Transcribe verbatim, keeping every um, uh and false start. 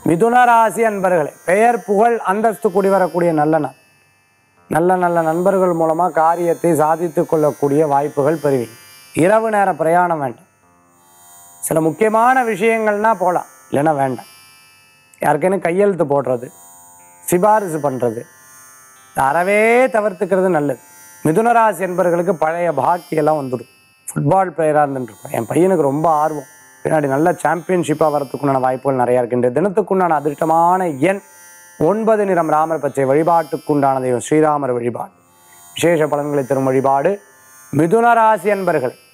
மிதுன ராசி அன்பர்களே, பெயர் புகழ் அந்தஸ்து கூடி வரக்கூடிய நல்ல நாள். நல்ல நல்ல நண்பர்கள் மூலமாக காரியத்தை சாதித்து கொள்ளக்கூடிய வாய்ப்புகள் பெறுவீங்க. இரவு நேர பிரயாணம் வேண்டாம். சில முக்கியமான விஷயங்கள்னா போகலாம், இல்லைன்னா வேண்டாம். யாருக்கேனும் கையெழுத்து போடுறது, சிபாரிசு பண்ணுறது அறவே தவிர்த்துக்கிறது நல்லது. மிதுனராசி என்பவர்களுக்கு பழைய பாக்கியெல்லாம் வந்துடும். ஃபுட்பால் பிளேயராக இருந்துருப்பேன், என் பையனுக்கு ரொம்ப ஆர்வம், பின்னாடி நல்ல சாம்பியன்ஷிப்பாக வரத்துக்குண்டான வாய்ப்புகள் நிறையா இருக்கின்ற தினத்துக்குண்டான அதிர்ஷ்டமான எண் ஒன்பது. நிறம் ராமர் பச்சை. வழிபாட்டுக்குண்டான தெய்வம் ஸ்ரீராமர் வழிபாடு. விசேஷ பலன்களை தரும் வழிபாடு மிதுனராசி என்பர்கள்.